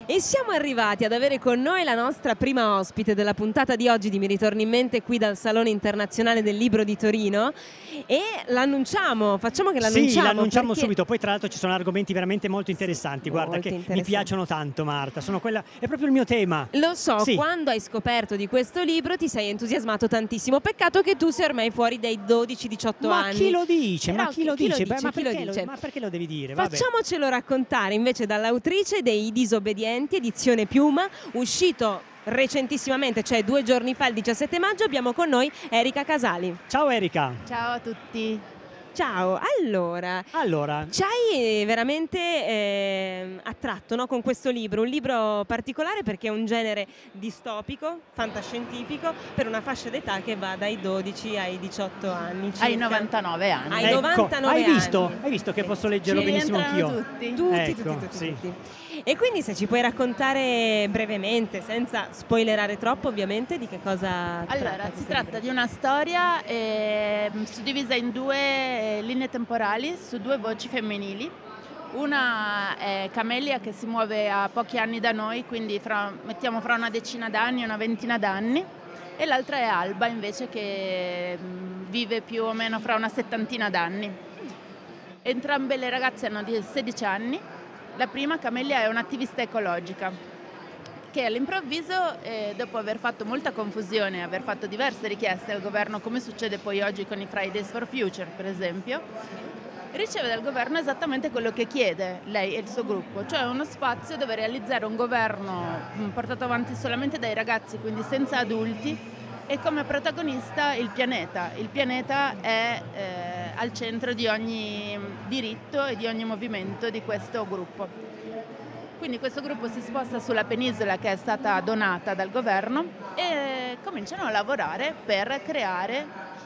E siamo arrivati ad avere con noi la nostra prima ospite della puntata di oggi di Mi ritorni in mente qui dal Salone Internazionale del Libro di Torino e l'annunciamo, facciamo che l'annunciamo. Sì, l'annunciamo perché... subito, poi tra l'altro ci sono argomenti veramente molto interessanti, guarda, che mi piacciono tanto, Marta, è proprio il mio tema. Lo so, sì. Quando hai scoperto di questo libro ti sei entusiasmato tantissimo, peccato che tu sei ormai fuori dai 12-18 Ma anni. chi lo dice? Però ma chi lo dice? Ma perché lo devi dire? Facciamocelo raccontare invece dall'autrice dei Disobbedienti, edizione Piuma, uscito recentissimamente, cioè 2 giorni fa, il 17 maggio, abbiamo con noi Erika Casali. Ciao Erika. Ciao a tutti. Ciao, allora ci hai veramente attratto, no, con questo libro, un libro particolare perché è un genere distopico, fantascientifico, per una fascia d'età che va dai 12 ai 18 anni circa. Ai 99 anni. Ai 99 hai anni. Hai visto che posso leggerlo benissimo anch'io? Tutti. E quindi se ci puoi raccontare brevemente, senza spoilerare troppo ovviamente, di che cosa Allora, si tratta di una storia suddivisa in 2 linee temporali, su 2 voci femminili. Una è Camelia, che si muove a pochi anni da noi, quindi mettiamo fra una decina d'anni e una ventina d'anni, e l'altra è Alba invece, che vive più o meno fra una 70ina d'anni. Entrambe le ragazze hanno 16 anni. La prima, Camelia, è un'attivista ecologica che all'improvviso, dopo aver fatto molta confusione, aver fatto diverse richieste al governo, come succede poi oggi con i Fridays for Future per esempio, riceve dal governo esattamente quello che chiede lei e il suo gruppo, cioè uno spazio dove realizzare un governo portato avanti solamente dai ragazzi, quindi senza adulti, e come protagonista il pianeta. Il pianeta è al centro di ogni diritto e di ogni movimento di questo gruppo. Quindi questo gruppo si sposta sulla penisola che è stata donata dal governo e cominciano a lavorare per creare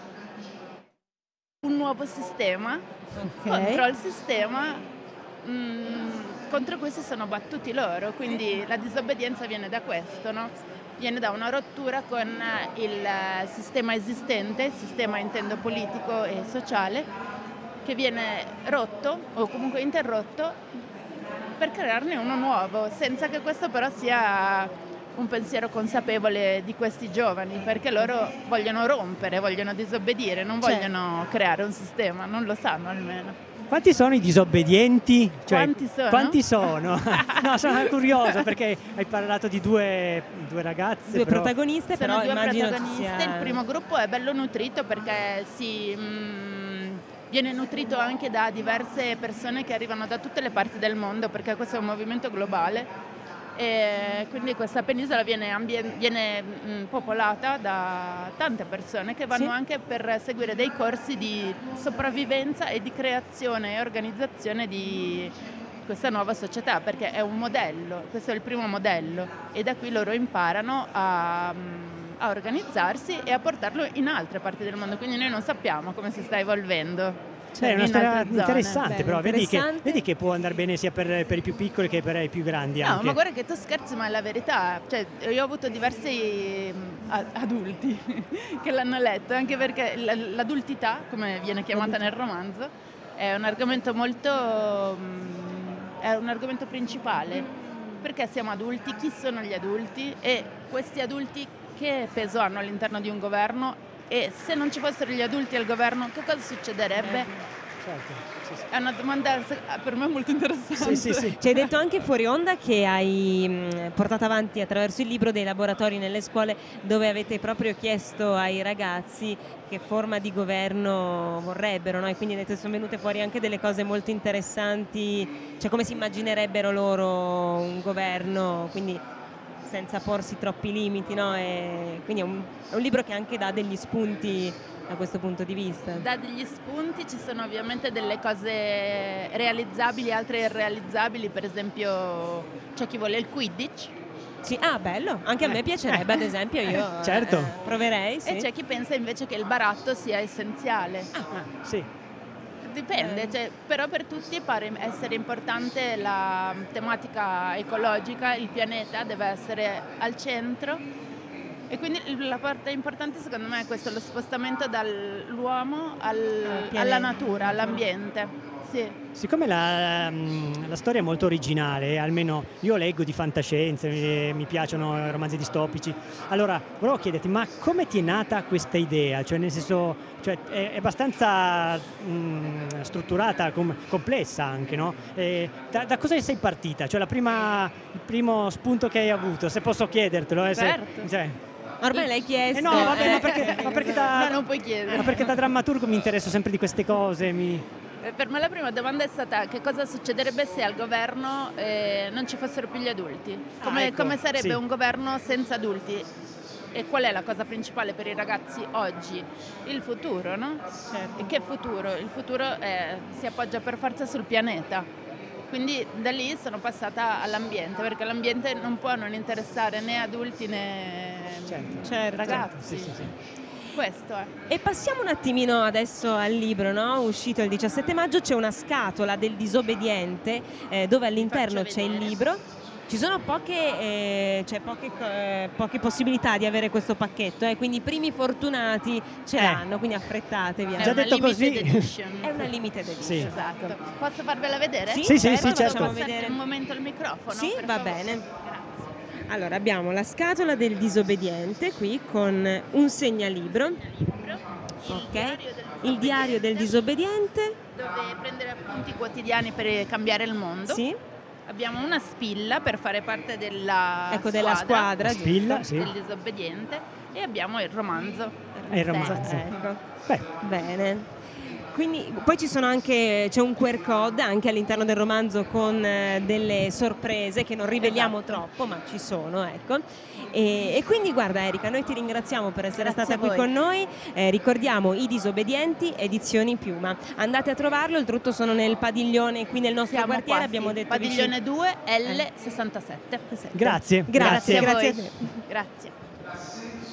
un nuovo sistema contro il sistema contro cui si sono battuti loro. Quindi la disobbedienza viene da questo, no? Viene da una rottura con il sistema esistente, il sistema intendo politico e sociale, che viene rotto o comunque interrotto per crearne uno nuovo, senza che questo però sia un pensiero consapevole di questi giovani, perché loro vogliono rompere, vogliono disobbedire, non vogliono creare un sistema, non lo sanno almeno. Quanti sono i disobbedienti? Quanti sono? No, sono curioso perché hai parlato di due ragazze. Due protagoniste, sono però 2 immagino protagoniste. sia... Il primo gruppo è bello nutrito perché viene nutrito anche da diverse persone che arrivano da tutte le parti del mondo, perché questo è un movimento globale. E quindi questa penisola viene popolata da tante persone che vanno anche per seguire dei corsi di sopravvivenza e di creazione e organizzazione di questa nuova società, perché è un modello, questo è il primo modello, e da qui loro imparano a organizzarsi e a portarlo in altre parti del mondo, quindi noi non sappiamo come si sta evolvendo. È una storia interessante, però vedi che può andare bene sia per i più piccoli che per i più grandi. No, anche. ma guarda che tu scherzi, ma è la verità. Cioè, io ho avuto diversi adulti che l'hanno letto, anche perché l'adultità, come viene chiamata nel romanzo, è un argomento è un argomento principale. Perché siamo adulti, chi sono gli adulti e questi adulti che peso hanno all'interno di un governo, e se non ci fossero gli adulti al governo che cosa succederebbe? Certo. È una domanda per me molto interessante. Sì. Ci hai detto anche fuori onda che hai portato avanti attraverso il libro dei laboratori nelle scuole dove avete proprio chiesto ai ragazzi che forma di governo vorrebbero, no? E quindi sono venute fuori anche delle cose molto interessanti, cioè come si immaginerebbero loro un governo, quindi senza porsi troppi limiti, no? E quindi è un libro che anche dà degli spunti da questo punto di vista. Da degli spunti, ci sono ovviamente delle cose realizzabili, altre irrealizzabili, per esempio c'è chi vuole il Quidditch. Sì, bello, anche a me piacerebbe, ad esempio io certo. Proverei, sì. E c'è chi pensa invece che il baratto sia essenziale. Sì. Dipende, però per tutti pare essere importante la tematica ecologica, il pianeta deve essere al centro, e quindi la parte importante secondo me è questo, lo spostamento dall'uomo alla natura, all'ambiente. Sì. Siccome la storia è molto originale, almeno io leggo di fantascienza, mi piacciono i romanzi distopici, allora volevo chiederti, ma come ti è nata questa idea? Cioè nel senso, cioè, è abbastanza strutturata, complessa anche, no? Da cosa sei partita? Cioè il primo spunto che hai avuto, se posso chiedertelo? Certo. Ormai l'hai chiesto. No, vabbè, ma perché no, non puoi chiedere. Ma perché da drammaturgo mi interesso sempre di queste cose. Per me la prima domanda è stata che cosa succederebbe se al governo non ci fossero più gli adulti? Come sarebbe un governo senza adulti? E qual è la cosa principale per i ragazzi oggi? Il futuro, no? Certo. E che futuro? Il futuro si appoggia per forza sul pianeta. Quindi da lì sono passata all'ambiente, perché l'ambiente non può non interessare né adulti né ragazzi. Sì. Questo è. E passiamo un attimino adesso al libro, no? Uscito il 17 maggio, c'è una scatola del disobbediente dove all'interno c'è il libro. Ci sono poche possibilità di avere questo pacchetto, quindi i primi fortunati ce l'hanno, quindi affrettatevi. Già detto così. Edition. È una limited edition. Sì. Esatto. Posso farvela vedere? Sì, certo. Facciamo vedere un momento il microfono. Sì, per va favore. bene. Grazie. Allora, abbiamo la scatola del disobbediente qui con un segnalibro. Ok. Il diario del disobbediente. Dove prendere appunti quotidiani per cambiare il mondo. Sì. Abbiamo una spilla per fare parte della squadra, spilla, giusto? del disobbediente, e abbiamo il romanzo. Il romanzo. Ecco. Beh. Bene. Quindi, poi c'è un QR code anche all'interno del romanzo con delle sorprese che non riveliamo troppo, ma ci sono, ecco. E quindi guarda Erika, noi ti ringraziamo per essere Grazie stata qui a voi. con noi, ricordiamo I Disobbedienti, edizioni Piuma. Andate a trovarlo, oltretutto sono nel padiglione qui nel nostro Siamo quartiere, qua, abbiamo sì. detto Padiglione 2 L67. Grazie. Grazie a te. Grazie.